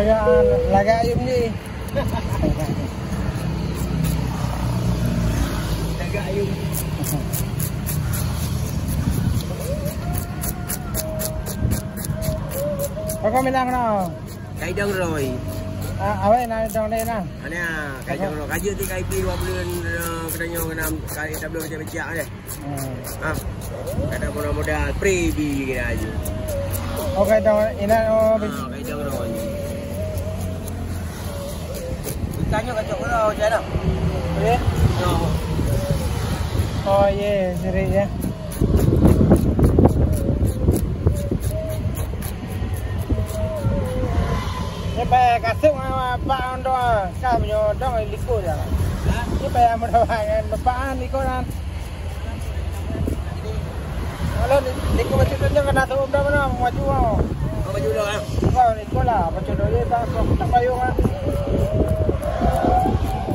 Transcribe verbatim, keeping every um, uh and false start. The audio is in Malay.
Laga laga ayam ni. Laga ayam. Kau minang no? Kai dong rồi. Ah, awak nak dong ni na? Mana? Kai dong rồi. Kaji ti kai pi dua bulan kedanya kenam kai tak belum macam becak deh. Ha. Ada modal prebi kira aja. Oh, kai dong ina oh. Kai dong rồi. Ikannya kacau kalau macam mana? Boleh? Oh. Oh, ye, seri ya. Ni bayar kasut apa ando kau punya dong liko je. Ni bayar mudah dengan bapaan liko kan. Kalau liko macam tu jangan nak tahu dah mana maju ah. Oh maju dah kan. Kau liko lah, macam tu dia tak tak payung kan.